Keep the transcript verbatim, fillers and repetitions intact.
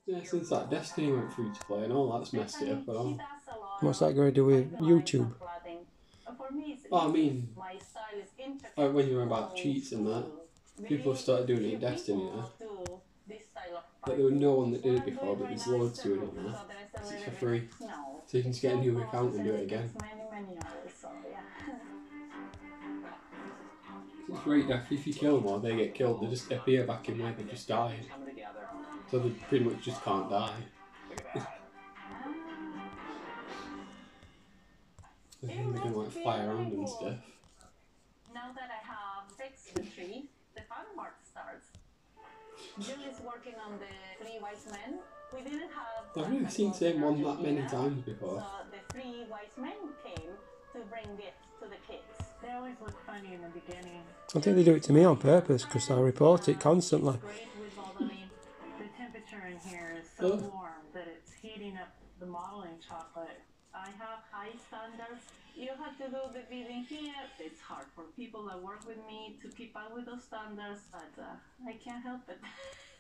Yeah, since that Destiny went free to play and all, that's messed it up at all. What's that going to do with YouTube? Well, I mean, like when you were about cheats and that, people have started doing it in Destiny now. Like there was no one that did it before, but there's loads doing it now. Because it's for free. So you can just get a new account and do it again. It's right, if you kill them or they get killed, they just appear back in where they just died. So they pretty much just can't die. I think they can like fly around and stuff. Now that I have fixed the tree, the fun part starts. Julie's working on the three wise men. We didn't have. I've never seen the same one that many times before. So the three wise men came to bring gifts to the kids. They always look funny in the beginning. I think they do it to me on purpose because I report it constantly. The temperature in here is so warm that it's heating up the modeling chocolate. I have high standards. You have to do the bidding here. It's hard for people that work with me to keep up with those standards, but uh, I can't help it.